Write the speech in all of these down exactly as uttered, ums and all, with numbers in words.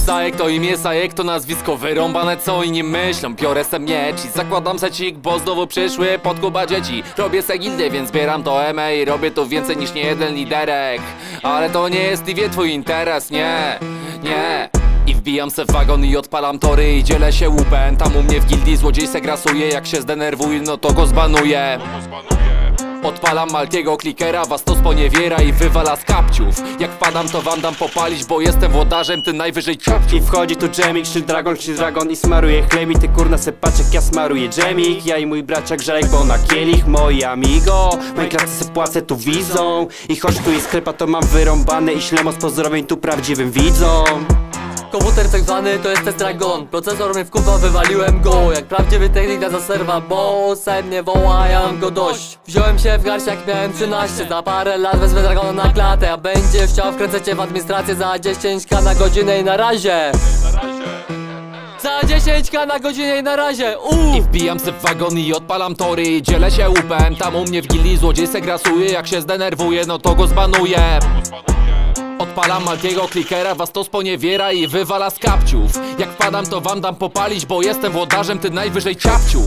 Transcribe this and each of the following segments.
Sajek to imię, Sajek to nazwisko. Wyrąbane co inni myślą. Biorę se miecz i zakładam secik, bo znowu przyszły pod Kuba dzieci. Robię se gildę, więc zbieram to M A i robię to więcej niż nie jeden liderek. Ale to nie jest Stevie twój interes, nie, nie. I wbijam se w wagon i odpalam tory i dzielę się łupem. Tam u mnie w gildii złodziej se grasuje. Jak się zdenerwuje, no to go zbanuję. Odpalam Maltiego klikera, was to sponiewiera i wywala z kapciów. Jak wpadam to wam dam popalić, bo jestem włodarzem, ty najwyżej ciapciu. I wchodzi tu Jamik, Shield Dragon, Shield Dragon i smaruje chleb. Ty kurna se patrz jak ja smaruję Jamik. Ja i mój braciak Żelek, bo na kielich moi amigo. Mojej klatce se płacę tu wizą. I choć tu jest sklepa to mam wyrąbane i ślemo z pozdrowień tu prawdziwym widzom. Komputer tak zwany to jest test Dragon. Procesor mnie wkurwa, wywaliłem go jak prawdziwy technik na zaserwa, bo sen nie woła, ja mam go dość. Wziąłem się w garść jak miałem trzynaście. Za parę lat wezmę Dragona na klatę. A będzie chciał, wkręcę cię w administrację za dziesięć ka na godzinę i na razie. Za dziesięć ka na godzinę i na razie. Uuu. I wbijam se w wagon i odpalam tory i dzielę się łupem. Tam u mnie w gildii złodziej se grasuje. Jak się zdenerwuje, no to go zbanuję. Odpalam Maltiego klikera, was to sponiewiera i wywala z kapciów. Jak wpadam to wam dam popalić, bo jestem włodarzem, ty najwyżej ciapciu.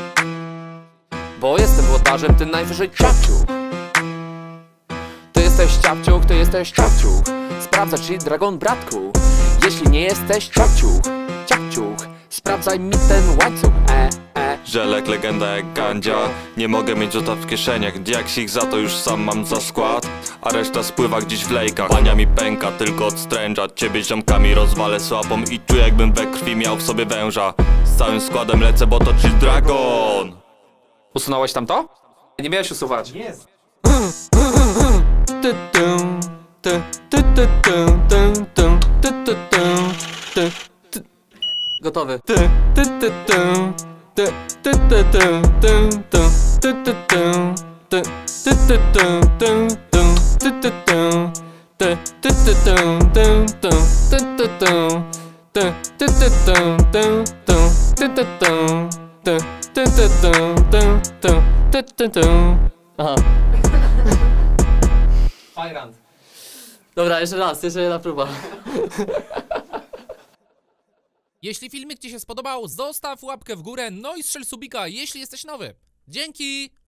Bo jestem włodarzem, ty najwyżej ciapciu. Ty jesteś ciapciuch, ty jesteś ciapciuch. Sprawdzaj, czy Dragon bratku. Jeśli nie jesteś ciapciuch, ciapciuch, sprawdzaj mi ten łańcuch, e, e. Żelek, legenda jak gandzia. Nie mogę mieć zostaw w kieszeniach. Diaksik za to już sam mam za skład. A reszta spływa gdzieś w lejkach. Bania mi pęka tylko od stręża. Ciebie ziomkami rozwalę słabą i czuję jakbym we krwi miał w sobie węża. Z całym składem lecę, bo to Shield Dragon. Usunąłeś tam to? Nie miałeś usuwać. Jest. Gotowy. Aha. Fajrant. Dobra, jeszcze raz, jeszcze jedna próba. Jeśli filmik ci się spodobał, zostaw łapkę w górę, no i strzel subika, jeśli jesteś nowy. Dzięki!